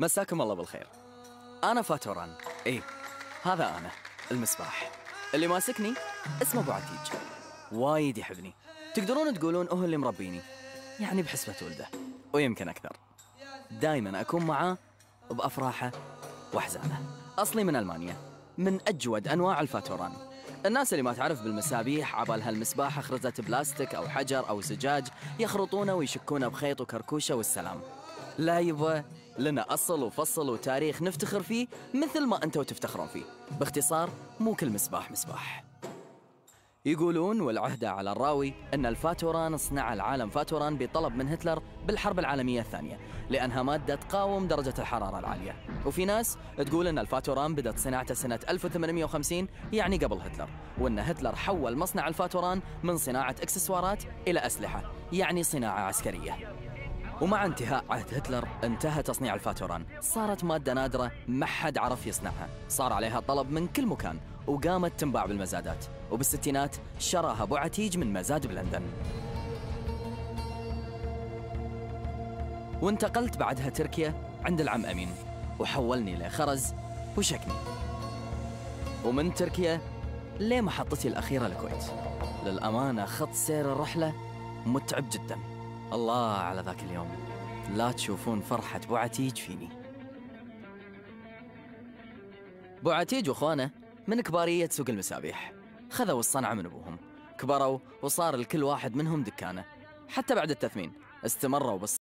مساكم الله بالخير. أنا فاتوران. إيه، هذا أنا المصباح. اللي ماسكني اسمه أبو عتيج، وايد يحبني. تقدرون تقولون هو اللي مربيني، يعني بحسبة ولده ويمكن أكثر. دايما أكون معاه بأفراحه وأحزانه. أصلي من ألمانيا، من أجود أنواع الفاتوران. الناس اللي ما تعرف بالمسابيح عبالها المسباح خرزة بلاستيك أو حجر أو زجاج يخرطونه ويشكونه بخيط وكركوشة والسلام. لا يبا، لنا أصل وفصل وتاريخ نفتخر فيه مثل ما أنتوا تفتخرون فيه. باختصار، مو كل مسباح مسباح. يقولون والعهدة على الراوي أن الفاتوران صنع العالم فاتوران بطلب من هتلر بالحرب العالمية الثانية، لأنها مادة تقاوم درجة الحرارة العالية. وفي ناس تقول أن الفاتوران بدأت صناعته سنة 1850، يعني قبل هتلر، وأن هتلر حول مصنع الفاتوران من صناعة إكسسوارات إلى أسلحة، يعني صناعة عسكرية. ومع انتهاء عهد هتلر انتهى تصنيع الفاتوران، صارت مادة نادرة ما حد عرف يصنعها، صار عليها طلب من كل مكان وقامت تنباع بالمزادات. وبالستينات شراها أبو عتيج من مزاد بلندن، وانتقلت بعدها تركيا عند العم أمين، وحولني لخرز وشكني، ومن تركيا لمحطتي الأخيرة الكويت. للأمانة خط سير الرحلة متعب جدا. الله على ذاك اليوم، لا تشوفون فرحة أبو عتيج فيني. أبو عتيج وأخوانه من كبارية سوق المسابيح، خذوا الصنعة من أبوهم، كبروا وصار لكل واحد منهم دكانة. حتى بعد التثمين استمروا